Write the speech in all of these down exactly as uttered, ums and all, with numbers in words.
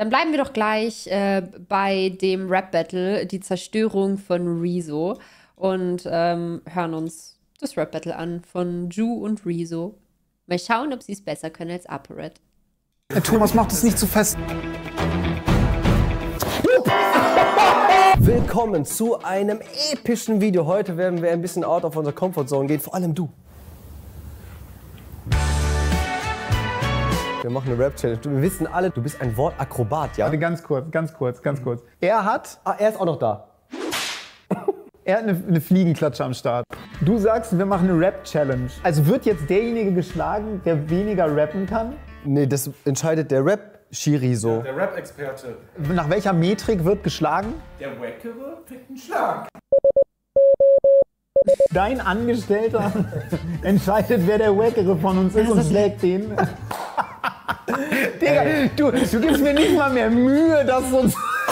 Dann bleiben wir doch gleich äh, bei dem Rap-Battle, die Zerstörung von Rezo. Und ähm, hören uns das Rap-Battle an von Ju und Rezo. Mal schauen, ob sie es besser können als ApoRed. Herr Thomas, macht es nicht zu fest. Willkommen zu einem epischen Video. Heute werden wir ein bisschen out of unserer Comfort Zone gehen, vor allem du. Wir machen eine Rap-Challenge. Wir wissen alle, du bist ein Wortakrobat, ja? Warte, ganz kurz, ganz kurz, ganz kurz. Er hat, Ah, er ist auch noch da. er hat eine, eine Fliegenklatsche am Start. Du sagst, wir machen eine Rap-Challenge. Also wird jetzt derjenige geschlagen, der weniger rappen kann? Nee, das entscheidet der Rap-Schiri so. Der Rap-Experte. Nach welcher Metrik wird geschlagen? Der Wackere kriegt einen Schlag. Dein Angestellter entscheidet, wer der Wackere von uns ist und schlägt den. Digga, du, du gibst mir nicht mal mehr Mühe, das so,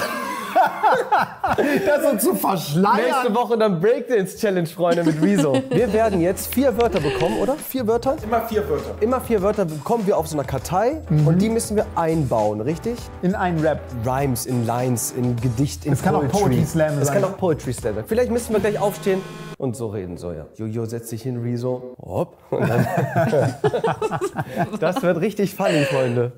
das so zu verschleiern. Nächste Woche dann Breakdance-Challenge, Freunde, mit Rezo. Wir werden jetzt vier Wörter bekommen, oder? Vier Wörter? Immer vier Wörter. Immer vier Wörter bekommen wir auf so einer Kartei und die müssen wir einbauen, richtig? In einen Rap. Rhymes, in Lines, in Gedicht, in Es kann auch Poetry Slam Es sein. kann auch Poetry Slam sein. Vielleicht müssen wir gleich aufstehen und so reden. So, ja. Jojo, setz dich hin, Rezo. Hopp. Und dann das wird richtig funny, Freunde.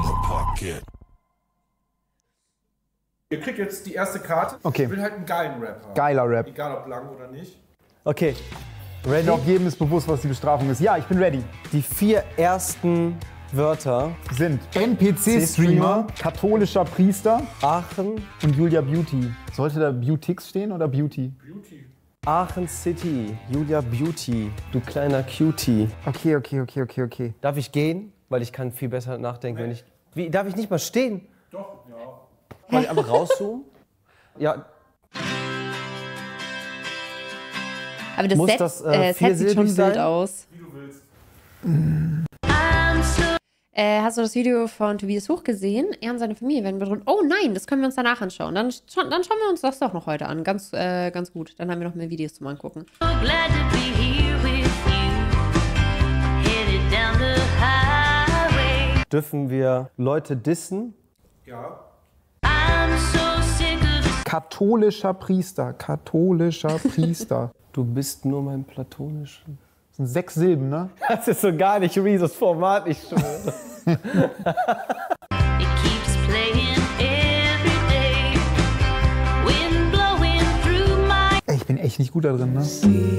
Ihr kriegt jetzt die erste Karte. Okay. Ich will halt einen geilen Rap haben. Geiler Rap. Egal ob lang oder nicht. Okay. Ich Ready? glaube, jedem ist bewusst, was die Bestrafung ist. Ja, ich bin ready. Die vier ersten Wörter. Sind N P C-Streamer, katholischer Priester Aachen, und Julia Beauty. Sollte da Beautix stehen oder Beauty? Beauty. Aachen City, Julia Beauty, du kleiner Cutie. Okay, okay, okay, okay, okay. Darf ich gehen? Weil ich kann viel besser nachdenken, wenn ich... Wie, darf ich nicht mal stehen? Doch, ja. Soll ich einfach rauszoomen? Ja, Aber das Muss Set, das, äh, äh, Set sieht schon viersilbig wild sein? aus. Wie du willst. Äh, hast du das Video von Tobias Huch gesehen? Er und seine Familie werden bedroht. Oh nein, das können wir uns danach anschauen. Dann, scha dann schauen wir uns das doch noch heute an. Ganz, äh, ganz gut. Dann haben wir noch mehr Videos zum Angucken. dürfen wir Leute dissen? Ja. Katholischer Priester, katholischer Priester. Du bist nur mein platonischer. Das sind sechs Silben, ne? Das ist so gar nicht Rezos Format, ich schwöre. Ey, ich bin echt nicht gut da drin, ne?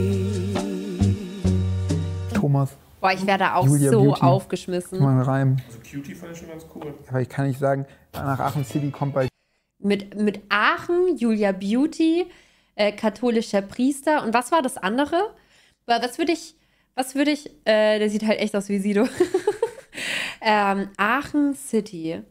Thomas, Boah, ich wäre da auch Julia so Beauty. aufgeschmissen. mal Reim. Also Cutie fand ich schon ganz cool. Aber ich kann nicht sagen, nach Aachen City kommt bei Mit, mit Aachen, Julia Beauty, äh, katholischer Priester. Und was war das andere? Weil Was würde ich, was würde ich, äh, der sieht halt echt aus wie Sido. ähm, Aachen City.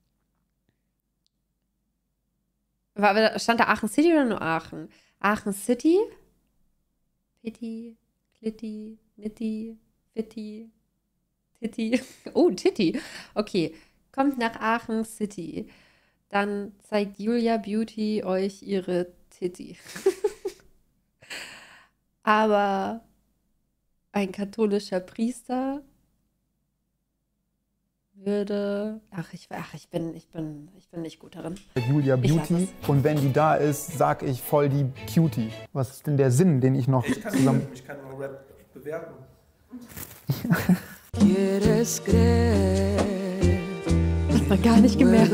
War, aber stand da Aachen City oder nur Aachen? Aachen City? Pitti, Klitti, Nitti, Fitti, Titti. Oh, Titti. Okay, kommt nach Aachen City. Dann zeigt Julia Beauty euch ihre Titti. Aber ein katholischer Priester würde... Ach, ich, ach ich, bin, ich, bin, ich bin nicht gut darin. Julia Ich lass Beauty. Und wenn die da ist, sag ich voll die Cutie. Was ist denn der Sinn, den ich noch Ich kann, zusammen... ich kann nur Rap bewerten. Das war gar nicht gemerkt.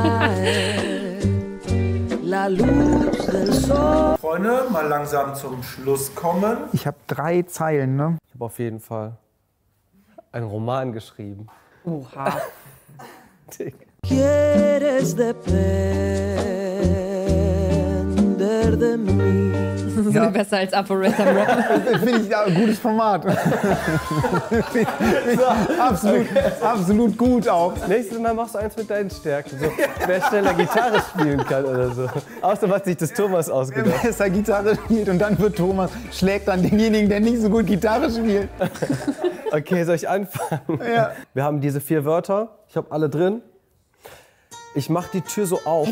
Freunde, mal langsam zum Schluss kommen. Ich habe drei Zeilen, ne? Ich habe auf jeden Fall einen Roman geschrieben. Oha. Quieres depender de mí. Das ist ja besser als ApoRed am Rappen. Finde ich ein gutes Format. absolut, absolut gut auch. Nächstes Mal machst du eins mit deinen Stärken. So, wer schneller Gitarre spielen kann oder so. Außer was sich das Thomas Wer ausgedacht. besser Gitarre spielt und dann wird Thomas, schlägt dann denjenigen, der nicht so gut Gitarre spielt. Okay, soll ich anfangen? Ja. Wir haben diese vier Wörter. Ich habe alle drin. Ich mach die Tür so auf.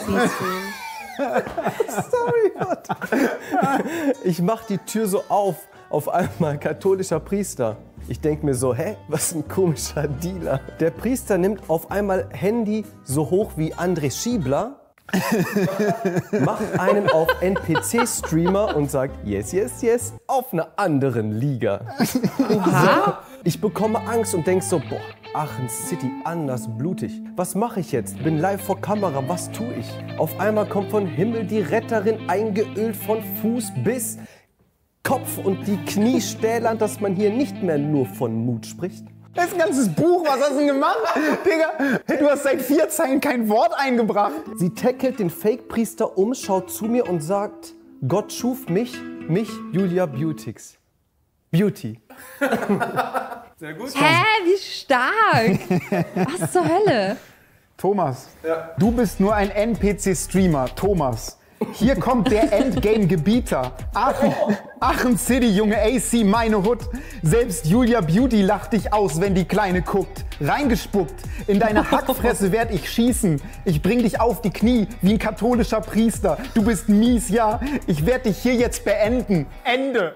Sorry, Gott. Ich mach die Tür so auf. Auf einmal katholischer Priester. Ich denke mir so, hä, was ein komischer Dealer. Der Priester nimmt auf einmal Handy so hoch wie André Schiebler, macht einen auf N P C-Streamer und sagt, yes, yes, yes, auf einer anderen Liga. Oha. Ich bekomme Angst und denk so, boah, Aachen City, anders blutig. Was mache ich jetzt? Bin live vor Kamera, was tue ich? Auf einmal kommt von Himmel die Retterin, eingeölt von Fuß bis Kopf und die Knie stählern, dass man hier nicht mehr nur von Mut spricht. Das ist ein ganzes Buch, was hast du denn gemacht? Digga, hey, du hast seit vier Zeilen kein Wort eingebracht. Sie tackelt den Fake-Priester um, schaut zu mir und sagt, Gott schuf mich, mich, Julia Beautix. Beauty. Sehr gut. Hä, wie stark. Was zur Hölle? Thomas, du bist nur ein N P C-Streamer, Thomas. Hier kommt der Endgame-Gebieter. Aachen, Aachen City, Junge, A C, meine Hood. Selbst Julia Beauty lacht dich aus, wenn die Kleine guckt. Reingespuckt, in deine Hackfresse werd ich schießen. Ich bring dich auf die Knie, wie ein katholischer Priester. Du bist mies, ja. Ich werd dich hier jetzt beenden. Ende.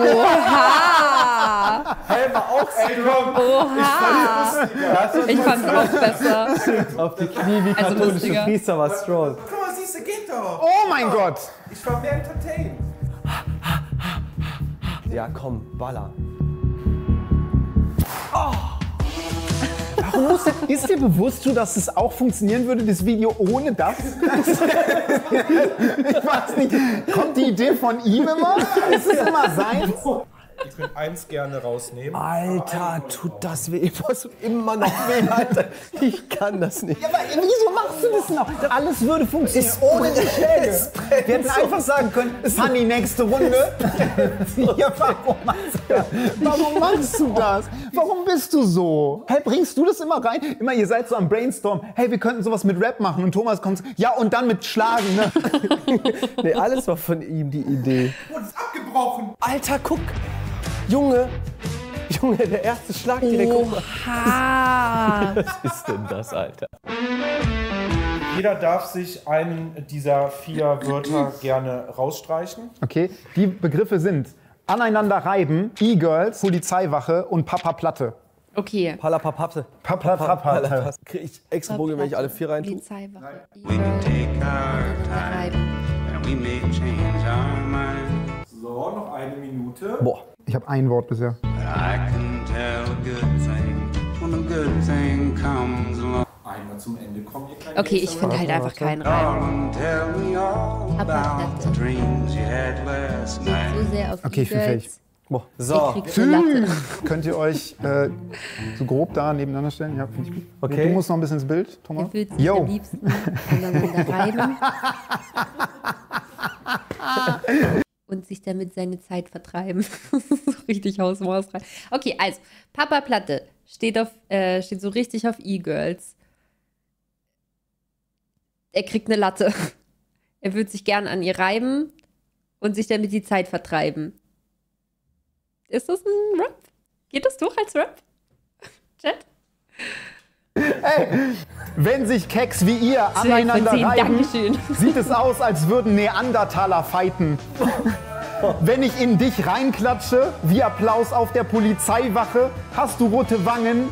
Oha. Hey, war auch strong. Oha. Ich fand's auch besser. Auf die Knie wie Also katholische lustiger. Priester war strong. Guck mal, siehst du, geht doch. Oh mein Gott. Ich war mehr entertained. Ja, komm, baller. Warum muss der, ist dir bewusst, dass es auch funktionieren würde, das Video ohne das? Ich weiß nicht. Kommt die Idee von ihm immer? Ist es immer seins? Ihr könnt eins gerne rausnehmen. Alter, tut das weh. Ich muss immer noch weh, Alter. Ich kann das nicht. Ja, aber wieso machst du das noch? Alles würde funktionieren ohne die Schläge. Wir hätten einfach sagen können, Fanny, nächste Runde. Ja, warum, machst du das? Warum machst du das? Warum bist du so? Hey, bringst du das immer rein? Immer, ihr seid so am Brainstorm. Hey, wir könnten sowas mit Rap machen. Und Thomas kommt, ja, und dann mit Schlagen, ne? Nee, alles war von ihm die Idee. Und ist abgebrochen. Alter, guck. Junge. Junge, der erste Schlag direkt. Oha. Was ist denn das, Alter? Jeder darf sich einen dieser vier Wörter gerne rausstreichen. Okay, die Begriffe sind aneinander reiben, E-Girls, Polizeiwache und Papa Platte. Okay. Palapapapse. Papa Platte. Krieg ich extra Bogen, wenn ich alle vier rein tue? Polizeiwache. We can take our time and we may change our mind. So, noch eine Minute. Boah, ich habe ein Wort bisher. But I can tell a good thing when a good thing comes along. Einmal zum Ende kommen, ihr kleinen Okay, ich finde halt einfach keinen Reim. And tell me all about the dreams you had last night. So sehr auf Okay, ich bin E-Girls. fähig. Boah. Ich So. krieg eine Latte. Könnt ihr euch äh, so grob da nebeneinander stellen? Ja, finde ich gut. Okay. Du musst noch ein bisschen ins Bild, Thomas. Er fühlt sich Yo. am liebsten aneinander reiben. Und sich damit seine Zeit vertreiben. So richtig Hausmaus rein. Okay, also, Papa Platte steht, auf, äh, steht so richtig auf E-Girls. Er kriegt eine Latte. Er würde sich gern an ihr reiben und sich damit die Zeit vertreiben. Ist das ein Rap? Geht das durch als Rap? Chat? Wenn sich Keks wie ihr Zwei von aneinander zehn, reiben, Dankeschön. sieht es aus, als würden Neandertaler fighten. Wenn ich in dich reinklatsche, wie Applaus auf der Polizeiwache, hast du rote Wangen.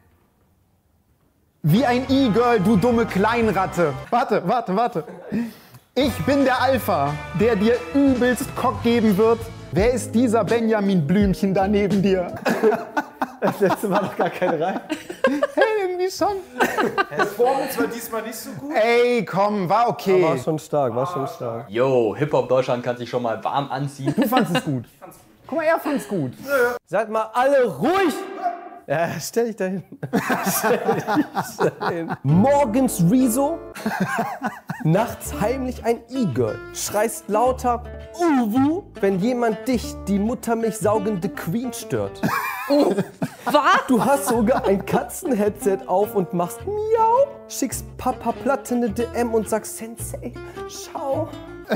Wie ein E-Girl, du dumme Kleinratte. Warte, warte, warte. Ich bin der Alpha, der dir übelst Cock geben wird. Wer ist dieser Benjamin Blümchen da neben dir? Das letzte war doch gar kein Reim. Hey, irgendwie schon. Performance war diesmal nicht so gut. Ey, komm, war okay. War schon stark, war schon stark. Yo, Hip-Hop Deutschland kann sich schon mal warm anziehen. Du fandest es gut. Guck mal, er fand's gut. Seid mal alle ruhig! Ja, stell dich dahin. Stell dich dahin. Morgens Rezo, nachts heimlich ein E-Girl. Schreist lauter Uwu, wenn jemand dich, die Muttermilch saugende Queen, stört. Was? Du hast sogar ein Katzenheadset auf und machst Miau. Schickst Papa Platte eine D M und sagst Sensei, schau.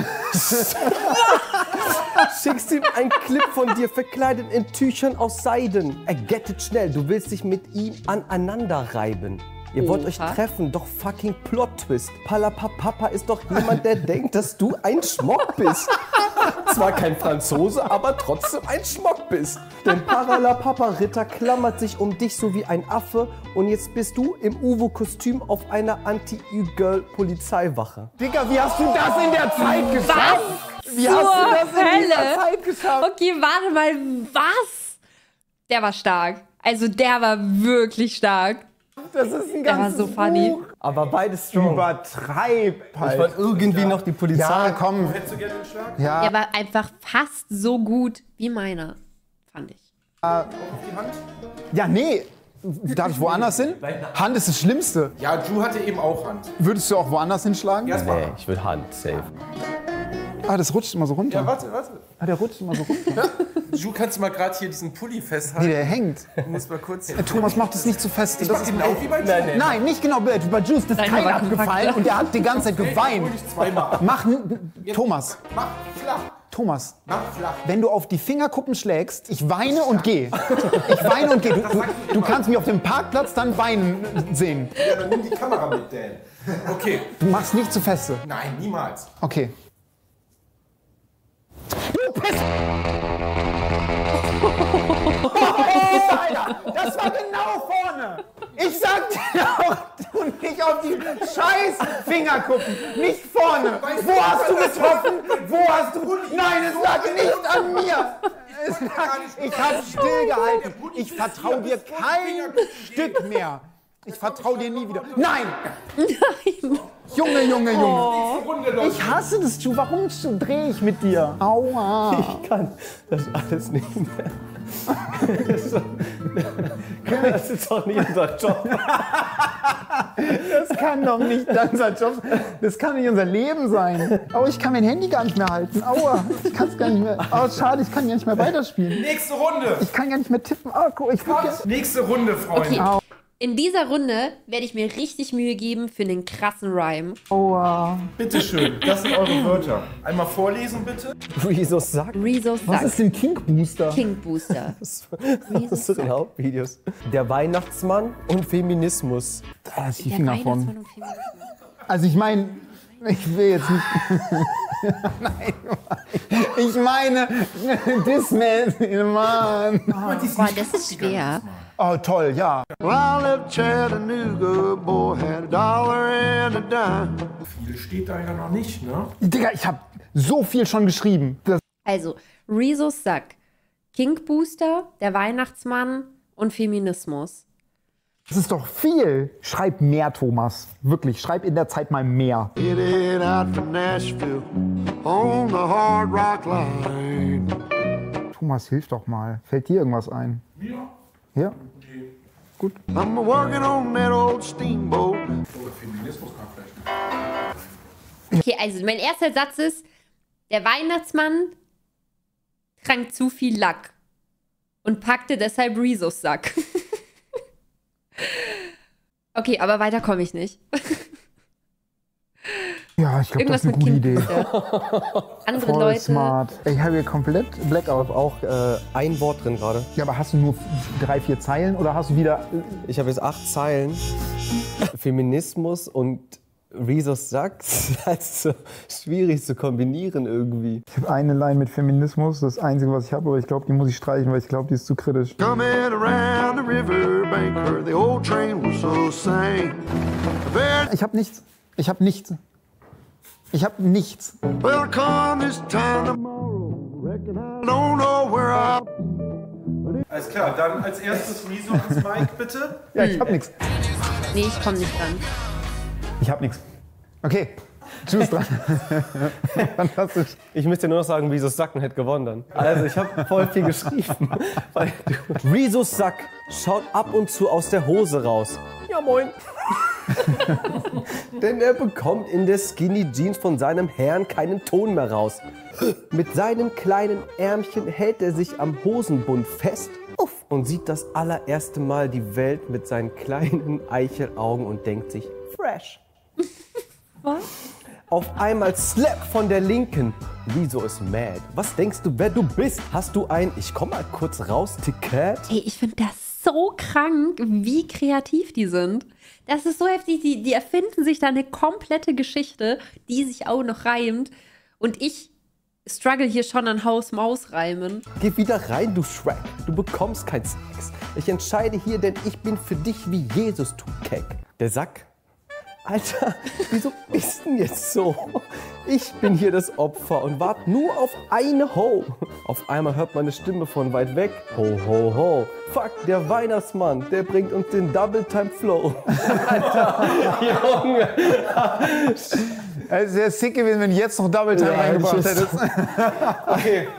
Schickst ihm einen Clip von dir verkleidet in Tüchern aus Seiden. Er gettet schnell, du willst dich mit ihm aneinander reiben. Ihr wollt euch Oha. treffen, doch fucking Plot-Twist. Palapapapa ist doch jemand, der denkt, dass du ein Schmock bist. Zwar kein Franzose, aber trotzdem ein Schmock bist. Denn Paralapapa-Ritter klammert sich um dich so wie ein Affe und jetzt bist du im Uvo-Kostüm auf einer Anti-E-Girl-Polizeiwache. Digga, wie hast du das in der Zeit geschafft? Wie Zur hast du das in dieser Hölle? Zeit geschafft? Okay, warte mal, was? Der war stark. Also der war wirklich stark. Das ist ein Der war ganzes so funny. Buch. Aber beides strong. Übertreib halt. Ich wollte irgendwie noch die Polizei. Ja, komm. Hättest du gerne den Schlag? Ja, Der war einfach fast so gut wie meiner, fand ich. Auf die Hand? ja, nee. Darf ich woanders hin? Hand ist das Schlimmste. Ja, Drew hatte eben auch Hand. Würdest du auch woanders hinschlagen? Erstmal. Nee, ich will Hand, safe. Ah, das rutscht immer so runter. Ja, warte, warte. Ah, der rutscht immer so runter. Drew, kannst du mal gerade hier diesen Pulli Nee, festhalten? der hängt. Du musst mal kurz. Äh, Thomas macht das nicht zu fest. Ich Das mach ist genau wie bei Drew. Nein, nicht genau. Bei bei Juice das ist Deiner kein war abgefallen kompakter. und der hat die ganze Zeit Hol geweint. dich zweimal. Mach, n- Thomas, Mach flach. Thomas, Mach flach. wenn du auf die Fingerkuppen schlägst, ich weine und gehe. Ich weine und gehe. Du, du, du kannst mich auf dem Parkplatz dann weinen sehen. Ja, dann nimm die Kamera mit, Dan. Okay. Du machst nicht zu feste. Nein, niemals. Okay. Du Piss! Alter, das war genau vorne. Ich sag dir auch, du nicht auf die scheiß Fingerkuppen. Nicht vorne. Wo hast du getroffen? Wo hast du... Nein, es lag nicht an mir. Es lag, ich hab stillgehalten. Ich vertraue dir kein Stück mehr. Ich vertraue dir nie wieder. Nein! Nein! Junge, Junge, Junge. Ich hasse das, Ju. Warum drehe ich mit dir? Aua. Ich kann das alles nicht mehr. Das ist doch nicht unser Job. Das kann doch nicht unser Job. Das kann nicht unser Leben sein. Oh, ich kann mein Handy gar nicht mehr halten. Aua. Ich kann es gar nicht mehr. Oh, schade, ich kann gar nicht mehr weiterspielen. Nächste Runde. Ich kann gar nicht mehr tippen. Oh, guck, ich würd gerne- Nächste Runde, Freunde. Okay. In dieser Runde werde ich mir richtig Mühe geben für einen krassen Rhyme. Aua. Bitte schön, das sind eure Wörter. Einmal vorlesen, bitte. Rezo sagt, Rezo Was sagt ist denn King Booster? King Booster. das ist in den Hauptvideos. Der Weihnachtsmann und Feminismus. Da lass ich die Der Finger Weihnachtsmann von. und Feminismus. Also ich meine, ich will jetzt nicht... Nein, ich meine, this man, man. Boah, das ist schwer. Oh, toll, ja. Well, I left Chattanooga, boy had a dollar and a dime. Viel steht da ja noch nicht, ne? Digga, ich habe so viel schon geschrieben. Das Also, Rezos Sack, King Booster, der Weihnachtsmann und Feminismus. Das ist doch viel. Schreib mehr, Thomas. Wirklich, schreib in der Zeit mal mehr. Headed out from Nashville on the Hard Rock Line. Thomas, hilf doch mal. Fällt dir irgendwas ein? Ja. Ja? Gut. I'm working on that old steamboat. Oh, Feminismus kann vielleicht nicht. Okay, also mein erster Satz ist, der Weihnachtsmann trank zu viel Lack und packte deshalb Rezos Sack. Okay, aber weiter komme ich nicht. Ja, ich glaube, das Irgendwas ist eine mit gute King Idee. Booster. Andere Voll Leute. smart. Ich habe hier komplett Blackout. Auch äh, ein Wort drin gerade. Ja, aber hast du nur drei, vier Zeilen oder hast du wieder... Ich habe jetzt acht Zeilen. Feminismus und Rezos sagt, das ist halt so schwierig zu kombinieren irgendwie. Ich habe eine Line mit Feminismus, das Einzige, was ich habe, aber ich glaube, die muss ich streichen, weil ich glaube, die ist zu kritisch. Coming around the riverbank where the old train whistle sang. There, Ich habe nichts. Ich habe nichts. Ich habe nichts. well, come this time tomorrow. Reckon I don't know where I'll be. Alles klar, dann als erstes Rezo ans Mike, bitte. Ja, ich habe nichts. Nee, ich komme nicht dran. Ich habe nichts. Okay, tschüss dran. Fantastisch. Ich müsste nur noch sagen, Rezos Sacken hätte gewonnen dann. Also ich habe voll viel geschrieben. Weil du- Rezos Sack schaut ab und zu aus der Hose raus. Ja moin. Denn er bekommt in der Skinny Jeans von seinem Herrn keinen Ton mehr raus. Mit seinem kleinen Ärmchen hält er sich am Hosenbund fest uff, und sieht das allererste Mal die Welt mit seinen kleinen Eichelaugen und denkt sich, fresh. Was? Auf einmal Slap von der Linken. Rezo ist mad. Was denkst du, wer du bist? Hast du ein, ich komm mal kurz raus, Ticket? Ey, ich finde das so krank, wie kreativ die sind. Das ist so heftig. Die, die erfinden sich da eine komplette Geschichte, die sich auch noch reimt. Und ich struggle hier schon an Haus-Maus-Reimen. Geh wieder rein, du Shrek. Du bekommst kein Sex. Ich entscheide hier, denn ich bin für dich wie Jesus, du Keck. Der Sack? Alter, wieso bist denn jetzt so? Ich bin hier das Opfer und wart nur auf eine Ho. Auf einmal hört man eine Stimme von weit weg. Ho, ho, ho. Fuck, der Weihnachtsmann, der bringt uns den Double-Time-Flow. Alter, Junge. Es wäre sick gewesen, wenn du jetzt noch Double Time Ja, reingebracht tschüss. hättest. Okay.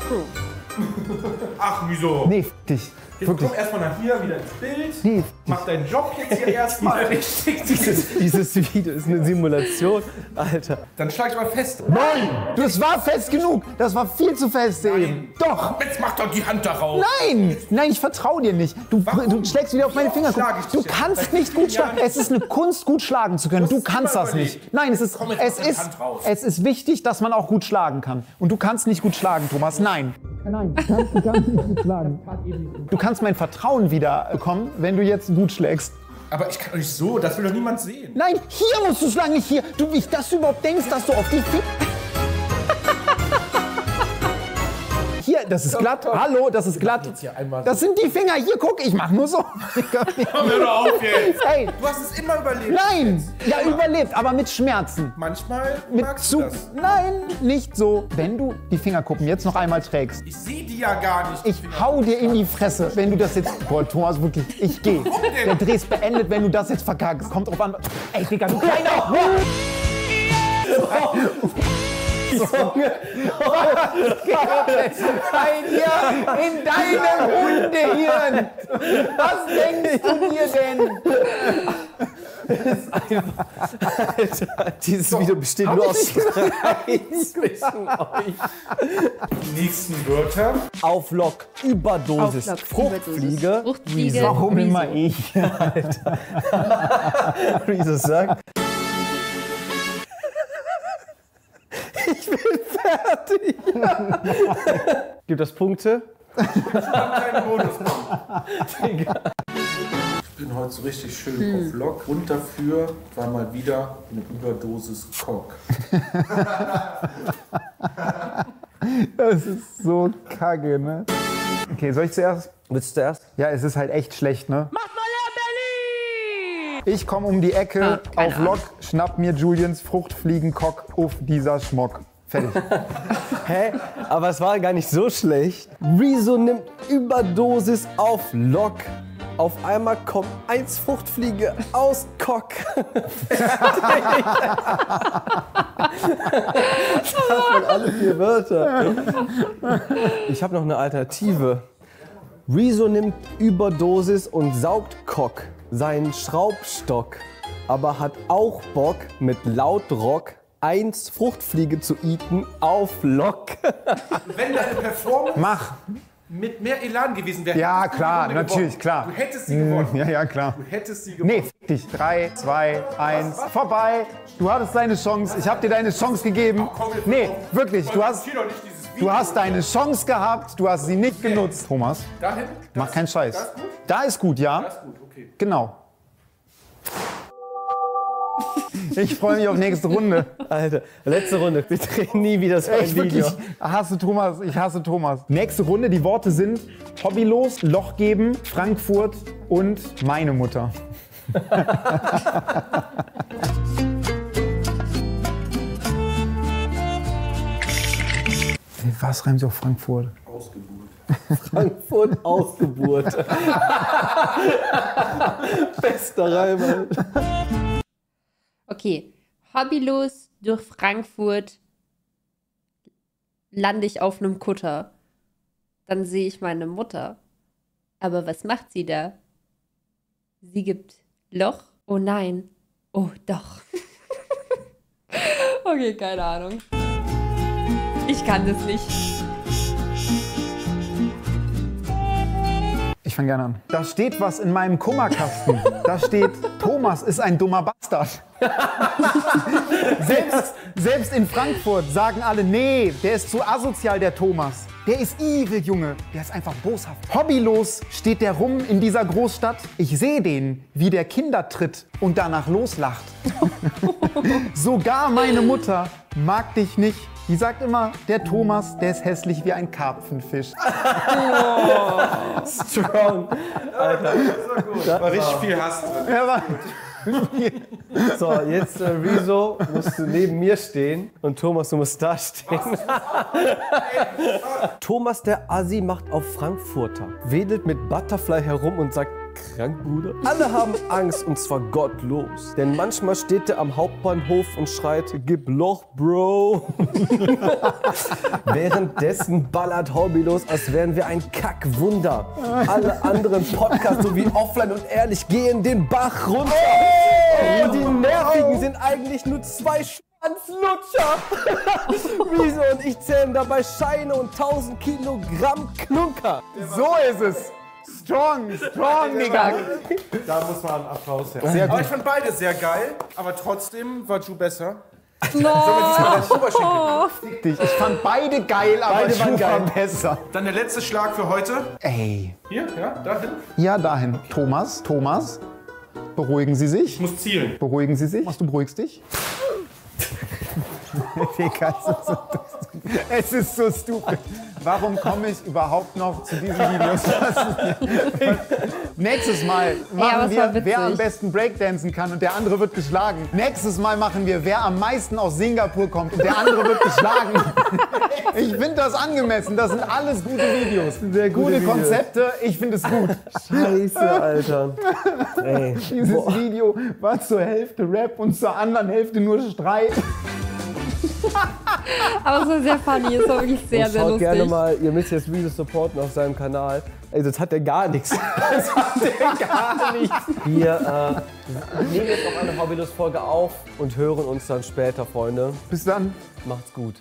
Ach, wieso? Nee, f dich. Jetzt Wirklich. komm erstmal nach hier wieder ins Bild. Nee. Mach deinen Job jetzt hier erstmal richtig. Dieses, dieses Video ist eine Simulation. Alter. Dann schlag ich mal fest. Nein! Das war fest genug. Das war viel zu fest eben. Doch! Jetzt mach doch die Hand darauf. Nein! Nein, ich vertraue dir nicht. Du, du schlägst wieder auf meine Finger. schlag ich Du dich jetzt? kannst Seit nicht vielen gut schlagen. Jahren Es ist eine Kunst, gut schlagen zu können. Du Du hast es kannst immer das überlegt. nicht. Nein, es ist, Komm jetzt es, aus der ist, Hand raus. es ist wichtig, dass man auch gut schlagen kann. Und du kannst nicht gut schlagen, Thomas. Nein. Nein, du kannst, du kannst nicht gut schlagen. Du kannst mein Vertrauen wieder bekommen, wenn du jetzt gut schlägst. Aber ich kann doch nicht so, das will doch niemand sehen. Nein, hier musst du schlagen, nicht hier. Du, wie dass du überhaupt denkst, dass du auf die Finger... Hier, das ist glatt. Hallo, das ist glatt. hier einmal Das sind die Finger. Hier, guck, ich mach nur so. Komm, hör doch auf jetzt. Hey, Du hast es immer überlebt. nein. Ja, überlebt, aber mit Schmerzen. Manchmal Mit magst zu... du das. Nein, nicht so. Wenn du die Fingerkuppen jetzt noch einmal trägst, Ich sehe die ja gar nicht. die ich Finger. hau dir in die Fresse, wenn du das jetzt... Boah, Thomas, wirklich, ich geh. Der Dreh ist beendet, wenn du das jetzt verkackst. Kommt drauf an... Ey, Digga, du kleiner... Junge, was geht bei dir in deinem Hundehirn? Was denkst du dir denn? Alter, dieses Video besteht nur aus Streits zwischen euch. Die nächsten Wörter. Auf Lock, Überdosis, Auflock, Fruchtfliege. Überdosis, Fruchtfliege. Warum Wieso? immer ich? Wieso sagt? Ich bin fertig. Gibt das Punkte? Kein Bonuspunkt. Ich bin heute so richtig schön auf Lock. Und dafür war mal wieder eine Überdosis Cock. Das ist so kacke, ne? Okay, soll ich zuerst? Willst du zuerst? Ja, es ist halt echt schlecht, ne? Mach mal Berlin! Ich komme um die Ecke, Ah, keine auf Lock, schnapp mir Juliens Fruchtfliegenkock auf dieser Schmock. Fertig. Hä? Aber es war gar nicht so schlecht. Rezo nimmt Überdosis auf Lock. Auf einmal kommt eins Fruchtfliege aus Cock. Das waren alle vier Wörter. Ich habe noch eine Alternative. Rezo nimmt Überdosis und saugt Cock, seinen Schraubstock, aber hat auch Bock mit Lautrock eins Fruchtfliege zu eaten auf Lock. Wenn deine Performance Mach. mit mehr Elan gewesen wäre, Ja, hättest du die klar, Runde natürlich, gewonnen. klar. Du hättest sie gewonnen. Ja, ja, klar. Du hättest sie gewonnen. Nee, f dich. Drei, zwei, eins, vorbei. Du hattest deine Chance. Ich habe dir deine Chance gegeben. Nee, wirklich. Du hast, Zieh doch nicht dieses Video. du hast deine Chance gehabt. Du hast sie nicht genutzt. Thomas, Dahin? mach Das- keinen Scheiß. Das ist gut? Da ist gut, ja? Das ist gut, okay. Genau. Ich freue mich auf nächste Runde. Alter, letzte Runde. Wir drehen nie wieder so ein Ich Video. wirklich hasse Thomas, ich hasse Thomas. Nächste Runde, die Worte sind hobbylos, Loch geben, Frankfurt und meine Mutter. Was reimt sich auf Frankfurt? Frankfurt Ausgeburt. Bester Reim. Okay, hobbylos durch Frankfurt lande ich auf einem Kutter. Dann sehe ich meine Mutter. Aber was macht sie da? Sie gibt Loch? Oh nein. Oh doch. Okay, keine Ahnung. Ich kann das nicht. Ich fange gerne an. Da steht was in meinem Kummerkasten. Da steht, Thomas ist ein dummer Bastard. selbst, selbst in Frankfurt sagen alle, nee, der ist zu asozial, der Thomas. Der ist evil, Junge. Der ist einfach boshaft. Hobbylos steht der rum in dieser Großstadt. Ich sehe den, wie der Kinder tritt und danach loslacht. Sogar meine Mutter mag dich nicht. Die sagt immer, der Thomas, der ist hässlich wie ein Karpfenfisch. Oh, strong. Alter. Das war gut. Da war richtig viel Hass drin. Ja, war So, jetzt äh, Rezo, musst du neben mir stehen und Thomas, du musst da stehen. Thomas der Assi macht auf Frankfurter, wedelt mit Butterfly herum und sagt, krank, Bruder? Alle haben Angst und zwar gottlos. Denn manchmal steht er am Hauptbahnhof und schreit, gib Loch, Bro. Währenddessen ballert Hobbylos, als wären wir ein Kackwunder. Alle anderen Podcasts sowie offline und ehrlich gehen den Bach runter. Oh, die Nervigen sind eigentlich nur zwei Schwanzlutscher. Rezo und ich zählen dabei Scheine und tausend Kilogramm Klunker. So ist es. Strong, strong, Digga. Da muss man einen Applaus her. Sehr Aber gut. ich fand beide sehr geil, aber trotzdem war Ju besser. No. Fick dich. Ich fand beide geil, aber Beide Ju waren war geil. besser. Dann der letzte Schlag für heute. Ey. Hier, ja, dahin. Ja, dahin. Thomas, Thomas, beruhigen Sie sich. Ich muss zielen. Beruhigen Sie sich. Was, du beruhigst dich? Digga, es ist so, es ist so stupid. Warum komme ich überhaupt noch zu diesen Videos? Nächstes Mal Ja, aber machen es war wir, wer am witzig. besten Breakdancen kann und der andere wird geschlagen. Nächstes Mal machen wir, wer am meisten aus Singapur kommt und der andere wird geschlagen. Ich finde das angemessen. Das sind alles gute Videos. Sehr gute gute Videos. Konzepte. Ich finde es gut. Scheiße, Alter. Ey. Dieses Video war zur Hälfte Rap und zur anderen Hälfte nur Streit. Aber es war sehr funny, es war wirklich sehr, Und sehr schaut lustig. gerne mal, ihr müsst jetzt Rezo supporten auf seinem Kanal. Ey, das hat der gar nichts. Das hat der gar nicht. Wir äh, nehmen jetzt noch eine Hobbylos-Folge auf und hören uns dann später, Freunde. Bis dann. Macht's gut.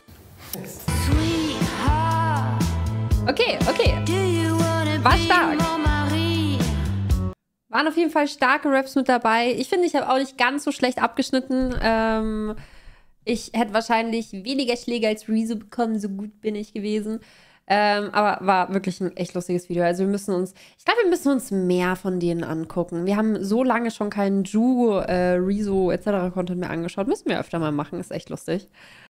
Okay, okay. War stark. Waren auf jeden Fall starke Raps mit dabei. Ich finde, ich habe auch nicht ganz so schlecht abgeschnitten. Ähm, ich hätte wahrscheinlich weniger Schläge als Rezo bekommen, so gut bin ich gewesen. Ähm, aber war wirklich ein echt lustiges Video. Also wir müssen uns, ich glaube, wir müssen uns mehr von denen angucken. Wir haben so lange schon keinen Ju, äh, Rezo et cetera Content mehr angeschaut. Müssen wir öfter mal machen, ist echt lustig.